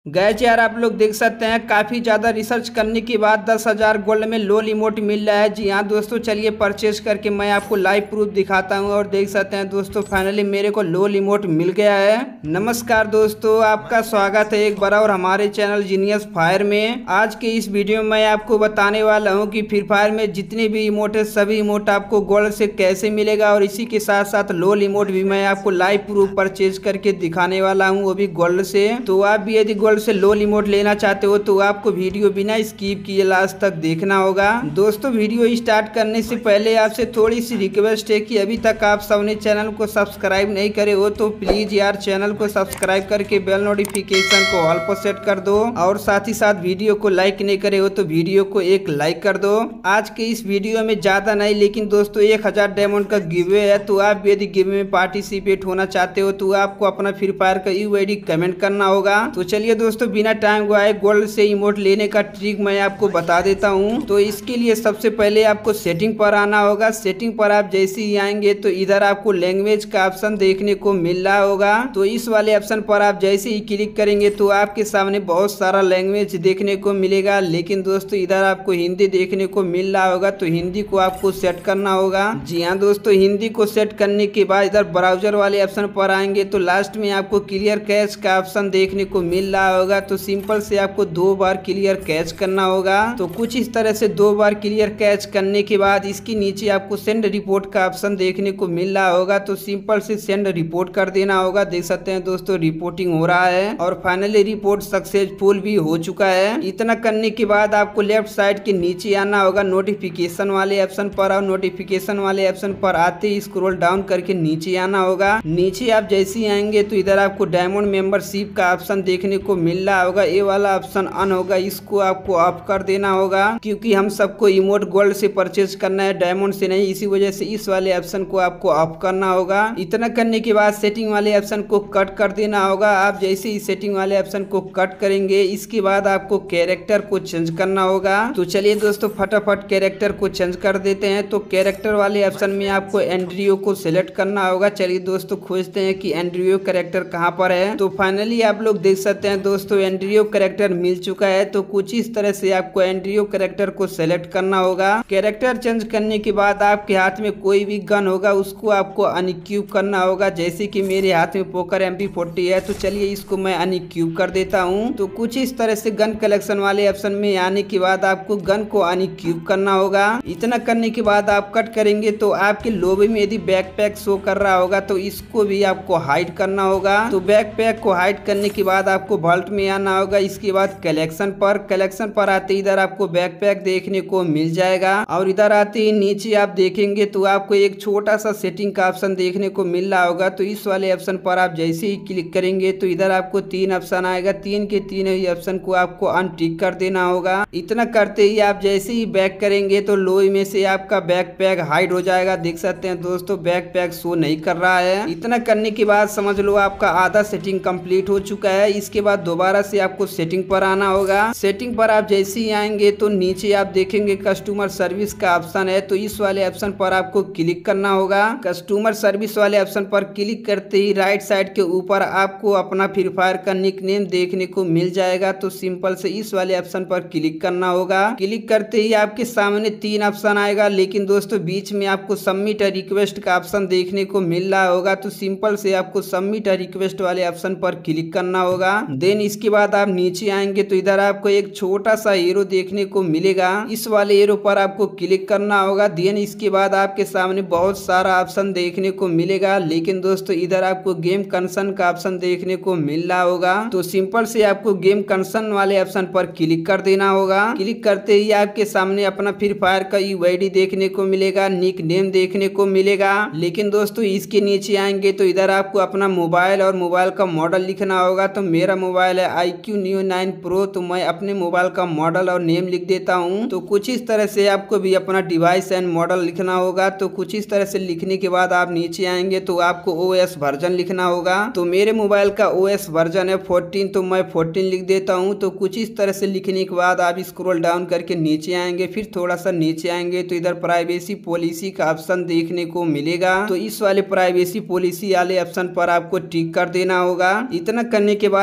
Guys यार आप लोग देख सकते हैं काफी ज्यादा रिसर्च करने के बाद 10,000 गोल्ड में लोल इमोट मिल रहा है। जी हाँ दोस्तों, चलिए परचेज करके मैं आपको लाइव प्रूफ दिखाता हूँ। और देख सकते हैं दोस्तों, फाइनली मेरे को लोल इमोट मिल गया है। नमस्कार दोस्तों, आपका स्वागत है एक बार और हमारे चैनल जीनियस फायर में। आज के इस वीडियो में मैं आपको बताने वाला हूँ कि फ्री फायर में जितने भी इमोट है सभी इमोट आपको गोल्ड से कैसे मिलेगा, और इसी के साथ साथ लोल इमोट भी मैं आपको लाइव प्रूफ परचेज करके दिखाने वाला हूँ, वो भी गोल्ड से। तो आप भी यदि गोल्ड से लोल इमोट लेना चाहते हो तो आपको वीडियो बिना स्किप किए लास्ट तक देखना होगा। दोस्तों, वीडियो स्टार्ट करने से पहले आपसे थोड़ी सी रिक्वेस्ट है कि अभी तक आप सबने चैनल को सब्सक्राइब नहीं करे हो तो प्लीज यार चैनल को सब्सक्राइब करके बेल नोटिफिकेशन को ऑल पर सेट कर दो, और साथ ही साथ वीडियो को लाइक नहीं करे हो तो वीडियो को एक लाइक कर दो। आज के इस वीडियो में ज्यादा नहीं लेकिन दोस्तों 1000 डायमंड का गिवे है, तो आप भी यदि गिवे में पार्टिसिपेट होना चाहते हो तो आपको अपना फ्री फायर का यूआईडी कमेंट करना होगा। तो चलिए दोस्तों, बिना टाइम गवाए गोल्ड से इमोट लेने का ट्रिक मैं आपको बता देता हूं। तो इसके लिए सबसे पहले आपको सेटिंग पर आना होगा। सेटिंग पर आप जैसे ही आएंगे तो इधर आपको लैंग्वेज का ऑप्शन देखने को मिल रहा होगा। तो इस वाले ऑप्शन पर आप जैसे ही क्लिक करेंगे तो आपके सामने बहुत सारा लैंग्वेज देखने को मिलेगा, लेकिन दोस्तों इधर आपको हिंदी देखने को मिल रहा होगा, तो हिंदी को आपको सेट करना होगा। जी हाँ दोस्तों, हिंदी को सेट करने के बाद इधर ब्राउजर वाले ऑप्शन पर आएंगे तो लास्ट में आपको क्लियर कैच का ऑप्शन देखने को मिल रहा होगा। तो सिंपल से आपको 2 बार क्लियर कैच करना होगा। तो कुछ इस तरह से 2 बार क्लियर कैच करने के बाद इसके नीचे आपको सेंड रिपोर्ट का ऑप्शन देखने को मिल रहा होगा, तो सिंपल से सेंड रिपोर्ट कर देना होगा। देख सकते हैं दोस्तों, रिपोर्टिंग हो रहा है और फाइनली रिपोर्ट सक्सेसफुल भी हो चुका है। इतना करने के बाद आपको लेफ्ट साइड के नीचे आना होगा नोटिफिकेशन वाले ऑप्शन पर, और नोटिफिकेशन वाले ऑप्शन पर आते ही स्क्रॉल डाउन करके नीचे आना होगा। नीचे आप जैसे ही आएंगे तो इधर आपको डायमंड मेंबरशिप का ऑप्शन देखने को मिल रहा होगा। ये वाला ऑप्शन ऑन होगा, इसको आपको ऑफ कर देना होगा, क्योंकि हम सबको इमोट गोल्ड से परचेज करना है, डायमंड से नहीं। इसी वजह से इस वाले ऑप्शन को आपको ऑफ करना होगा। इतना करने के बाद सेटिंग वाले ऑप्शन को कट कर देना होगा। आप जैसे ही सेटिंग वाले ऑप्शन को कट करेंगे इसके बाद आपको कैरेक्टर को चेंज करना होगा। तो चलिए दोस्तों, फटाफट कैरेक्टर को चेंज कर देते हैं। तो कैरेक्टर वाले ऑप्शन में आपको एंड्रियो को सिलेक्ट करना होगा। चलिए दोस्तों, खोजते हैं कि एंड्रियो कैरेक्टर कहाँ पर है। तो फाइनली आप लोग देख सकते हैं दोस्तों, एंड्रियो कैरेक्टर मिल चुका है। तो कुछ इस तरह से आपको एंड्रियो कैरेक्टर को सेलेक्ट करना होगा। कैरेक्टर चेंज करने के बाद आपके हाथ में कोई भी गन होगा उसको आपको अनइक्विप करना होगा। जैसे कि मेरे हाथ में पोकर MP40 है, तो चलिए इसको मैं अनइक्विप कर देता हूं। तो कुछ इस तरह से गन कलेक्शन वाले ऑप्शन में आने के बाद आपको गन को अनइक्विप करना होगा। इतना करने के बाद आप कट करेंगे तो आपके लॉबी में यदि बैकपैक शो कर रहा होगा तो इसको भी आपको हाइड करना होगा। तो बैकपैक को हाइड करने के बाद आपको वॉल्ट में आना होगा। इसके बाद कलेक्शन पर आते इधर आपको बैकपैक देखने को मिल जाएगा, और इधर आते ही नीचे आप देखेंगे तो आपको एक छोटा सा सेटिंग का ऑप्शन देखने को मिल रहा होगा। तो इस वाले ऑप्शन पर आप जैसे ही क्लिक करेंगे तो इधर आपको 3 ऑप्शन आएगा। 3 के 3 ही ऑप्शन को आपको अनटिक कर देना होगा। इतना करते ही आप जैसे ही बैक करेंगे तो लोई में से आपका बैकपैक हाइड हो जाएगा। देख सकते हैं दोस्तों, बैकपैक शो नहीं कर रहा है। इतना करने के बाद समझ लो आपका आधा सेटिंग कंप्लीट हो चुका है। इसके बाद दोबारा से आपको सेटिंग पर आना होगा। सेटिंग पर आप जैसे ही आएंगे तो नीचे आप देखेंगे कस्टमर सर्विस का ऑप्शन है। तो इस वाले ऑप्शन पर आपको क्लिक करना होगा। कस्टमर सर्विस वाले ऑप्शन पर क्लिक करते ही राइट साइड के ऊपर आपको अपना फ्री फायर का निकनेम देखने को मिल जाएगा। तो सिंपल से इस वाले ऑप्शन पर क्लिक करना होगा। क्लिक करते ही आपके सामने 3 ऑप्शन आएगा, लेकिन दोस्तों बीच में आपको सबमिट अ रिक्वेस्ट का ऑप्शन देखने को मिल रहा होगा। तो सिंपल से आपको सबमिट अ रिक्वेस्ट वाले ऑप्शन पर क्लिक करना होगा। देन इसके बाद आप नीचे आएंगे तो इधर आपको एक छोटा सा एरो देखने को मिलेगा। इस वाले एरो पर आपको क्लिक करना होगा। देन इसके बाद आपके सामने बहुत सारा ऑप्शन देखने को मिलेगा, लेकिन दोस्तों इधर आपको गेम कंसर्न का ऑप्शन देखने को मिल रहा होगा। तो सिंपल से आपको गेम कंसर्न वाले ऑप्शन पर क्लिक कर देना होगा। क्लिक करते ही आपके सामने अपना फ्री फायर का यूआईडी देखने को मिलेगा, निक नेम देखने को मिलेगा। लेकिन दोस्तों इसके नीचे आएंगे तो इधर आपको अपना मोबाइल और मोबाइल का मॉडल लिखना होगा। तो मेरा मोबाइल है iQOO Neo 9 Pro, तो मैं अपने मोबाइल का मॉडल और नेम लिख देता हूं। तो कुछ इस तरह से आपको भी अपना डिवाइस एंड मॉडल लिखना होगा। तो कुछ इस तरह से लिखने के बाद आप नीचे आएंगे तो आपको OS वर्जन लिखना होगा। तो मेरे मोबाइल का OS वर्जन है 14, तो मैं 14 लिख देता हूं। तो कुछ इस तरह से लिखने के बाद आप स्क्रॉल डाउन करके नीचे आएंगे, फिर थोड़ा सा नीचे आएंगे तो इधर प्राइवेसी पॉलिसी का ऑप्शन देखने को मिलेगा। तो इस वाले प्राइवेसी पॉलिसी वाले ऑप्शन पर आपको टिक कर देना होगा। इतना करने के बाद स्क्रॉल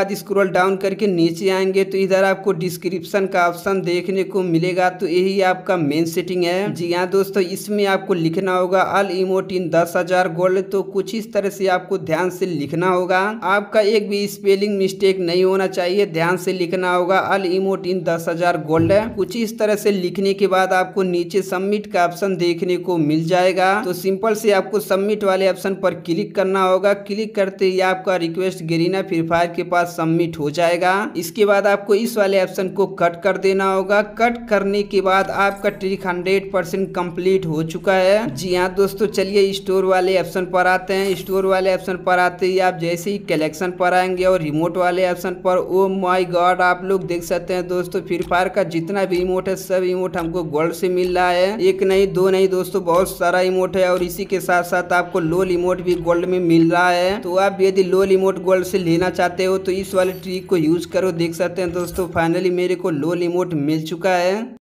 डाउन करके नीचे आएंगे तो इधर आपको डिस्क्रिप्शन का ऑप्शन देखने को मिलेगा। तो यही आपका मेन सेटिंग है। जी हाँ दोस्तों, इसमें आपको लिखना होगा ऑल इमोट इन 10,000 गोल्ड। तो कुछ इस तरह से आपको ध्यान से लिखना होगा। आपका एक भी स्पेलिंग मिस्टेक नहीं होना चाहिए, ध्यान से लिखना होगा ऑल इमोट इन 10,000 गोल्ड। कुछ इस तरह से लिखने के बाद आपको नीचे सबमिट का ऑप्शन देखने को मिल जाएगा। तो सिंपल से आपको सबमिट वाले ऑप्शन पर क्लिक करना होगा। क्लिक करते ही आपका रिक्वेस्ट गरीना फ्री फायर के पास सबमिट हो जाएगा। इसके बाद आपको इस वाले ऑप्शन को कट कर देना होगा। कट करने के बाद आपका ट्रिक 100% कंप्लीट हो चुका है। जी हाँ दोस्तों, चलिए स्टोर वाले ऑप्शन पर आते हैं। स्टोर वाले ऑप्शन पर आते ही आप जैसे ही कलेक्शन पर आएंगे और रिमोट वाले ऑप्शन पर, ओ माय गॉड, आप लोग देख सकते हैं दोस्तों फ्री फायर का जितना भी इमोट है सब इमोट हमको गोल्ड से मिल रहा है। एक नहीं दो नहीं दोस्तों, बहुत सारा इमोट है और इसी के साथ साथ आपको लोल इमोट भी गोल्ड में मिल रहा है। तो आप यदि लोल इमोट गोल्ड से लेना चाहते हो तो इस वाले ट्रिक को यूज करो। देख सकते हैं दोस्तों फाइनली मेरे को लोल इमोट मिल चुका है।